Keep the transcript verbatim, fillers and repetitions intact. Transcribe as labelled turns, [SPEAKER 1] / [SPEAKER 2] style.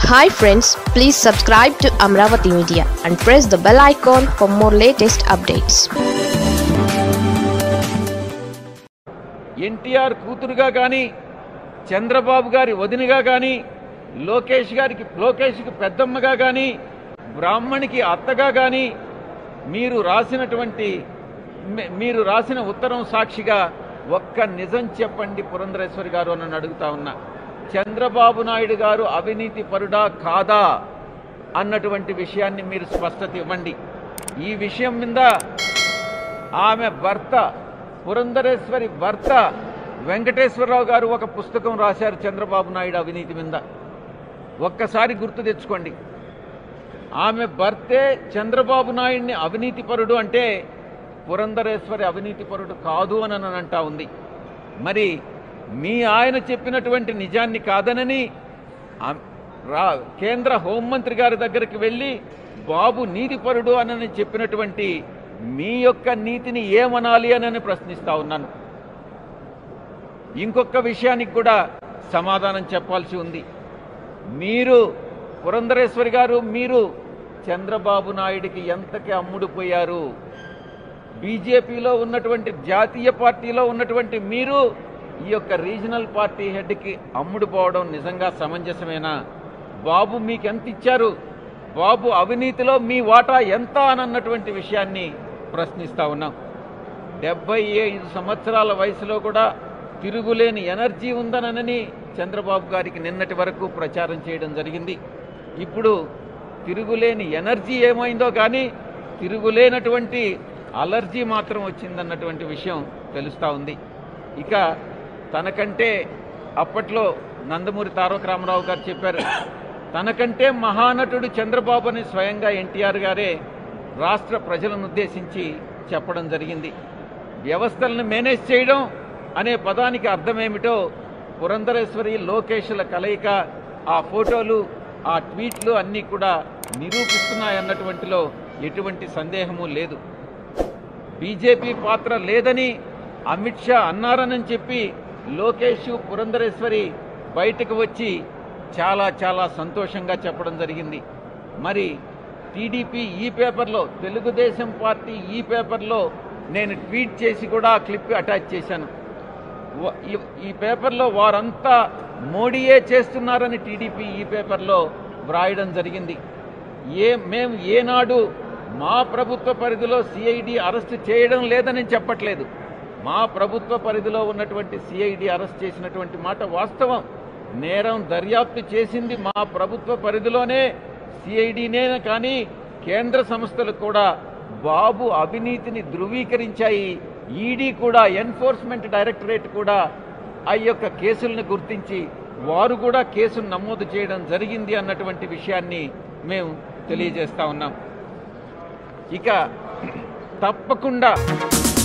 [SPEAKER 1] Hi friends, please subscribe to Amaravathi Media and press the bell icon for more latest updates.
[SPEAKER 2] NTR కూతురుగా గాని చంద్రబాబు గారి వదినగా గాని లోకేష్ గారికి లోకేష్కి పెద్దమ్మగా గాని బ్రాహ్మణికి అత్తగా గాని మీరు రాసినటువంటి మీరు రాసిన ఉత్తరం సాక్షిగా ఒక్క నిజం చెప్పండి పురంధరేశ్వరి గారు అని అడుగుతా ఉన్నా. చంద్రబాబు నాయుడు గారు అవినీతి పరుడా కాదా అన్నటువంటి విషయాన్ని మీరు స్పష్టత ఇవ్వండి. ఈ విషయం మీద ఆమె భర్త పురంధరేశ్వరి భర్త వెంకటేశ్వరరావు గారు ఒక పుస్తకం రాశారు చంద్రబాబు నాయుడు అవినీతి మీద. ఒక్కసారి గుర్తు తెచ్చుకోండి. ఆమె భర్తే చంద్రబాబు నాయుడిని అవినీతి పరుడు అంటే పురంధరేశ్వరి అవినీతి పరుడు కాదు అని అంటా ఉంది. మరి మీ ఆయన చెప్పినటువంటి నిజాన్ని కాదనని కేంద్ర హోంమంత్రి గారి దగ్గరికి వెళ్ళి బాబు నీతిపరుడు అని చెప్పినటువంటి మీ యొక్క నీతిని ఏమనాలి అని ప్రశ్నిస్తా ఉన్నాను. ఇంకొక విషయానికి కూడా సమాధానం చెప్పాల్సి ఉంది. మీరు పురంధరేశ్వరి గారు మీరు చంద్రబాబు నాయుడికి ఎంతకి అమ్ముడుపోయారు? బీజేపీలో ఉన్నటువంటి జాతీయ పార్టీలో ఉన్నటువంటి మీరు ఈ యొక్క రీజనల్ పార్టీ హెడ్కి అమ్ముడుపోవడం నిజంగా సమంజసమేనా? బాబు మీకు ఎంత ఇచ్చారు? బాబు అవినీతిలో మీ వాటా ఎంత అని అన్నటువంటి విషయాన్ని ప్రశ్నిస్తా ఉన్నాం. డెబ్బై ఐదు సంవత్సరాల వయసులో కూడా తిరుగులేని ఎనర్జీ ఉందనని చంద్రబాబు గారికి నిన్నటి వరకు ప్రచారం చేయడం జరిగింది. ఇప్పుడు తిరుగులేని ఎనర్జీ ఏమైందో కానీ తిరుగులేనటువంటి అలర్జీ మాత్రం వచ్చిందన్నటువంటి విషయం తెలుస్తూ ఉంది. ఇక తనకంటే అప్పట్లో నందమూరి తారక రామారావు గారు చెప్పారు, తనకంటే మహానటుడు చంద్రబాబు అని స్వయంగా ఎన్టీఆర్ గారే రాష్ట్ర ప్రజలను ఉద్దేశించి చెప్పడం జరిగింది. వ్యవస్థలను మేనేజ్ చేయడం అనే పదానికి అర్థమేమిటో పురంధరేశ్వరి లోకేష్ల కలయిక ఆ ఫోటోలు ఆ ట్వీట్లు అన్నీ కూడా నిరూపిస్తున్నాయన్నటువంటిలో ఎటువంటి సందేహము లేదు. బీజేపీ పాత్ర లేదని అమిత్ షా అన్నారని చెప్పి లోకేష్ పురంధరేశ్వరి బయటకు వచ్చి చాలా చాలా సంతోషంగా చెప్పడం జరిగింది. మరి టీడీపీ ఈ పేపర్లో తెలుగుదేశం పార్టీ ఈ పేపర్లో నేను ట్వీట్ చేసి కూడా ఆ క్లిప్ అటాచ్ చేశాను. ఈ పేపర్లో వారంతా మోడీయే చేస్తున్నారని టీడీపీ ఈ పేపర్లో వ్రాయడం జరిగింది. ఏ మేము ఏనాడు మా ప్రభుత్వ పరిధిలో సిఐడి అరెస్ట్ చేయడం లేదని చెప్పట్లేదు. మా ప్రభుత్వ పరిధిలో ఉన్నటువంటి సిఐడి అరెస్ట్ చేసినటువంటి మాట వాస్తవం. నేరం దర్యాప్తు చేసింది మా ప్రభుత్వ పరిధిలోనే సిఐడినే, కానీ కేంద్ర సంస్థలు కూడా బాబు అవినీతిని ధృవీకరించాయి. ఈడీ కూడా ఎన్ఫోర్స్మెంట్ డైరెక్టరేట్ కూడా ఆ యొక్క కేసులను గుర్తించి వారు కూడా కేసును నమోదు చేయడం జరిగింది అన్నటువంటి విషయాన్ని మేము తెలియజేస్తా ఉన్నాం. ఇక తప్పకుండా